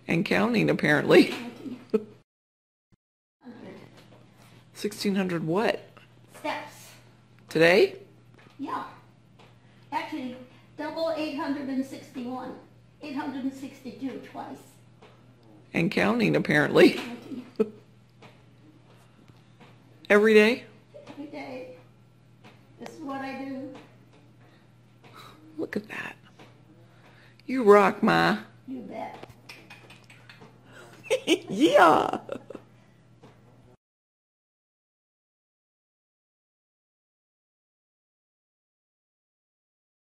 And counting, apparently. 1,600 what? Steps. Today? Yeah. Actually, double 861. 862 twice. And counting, apparently. Every day? Every day. This is what I do. Look at that. You rock, Ma. You bet. Yeah.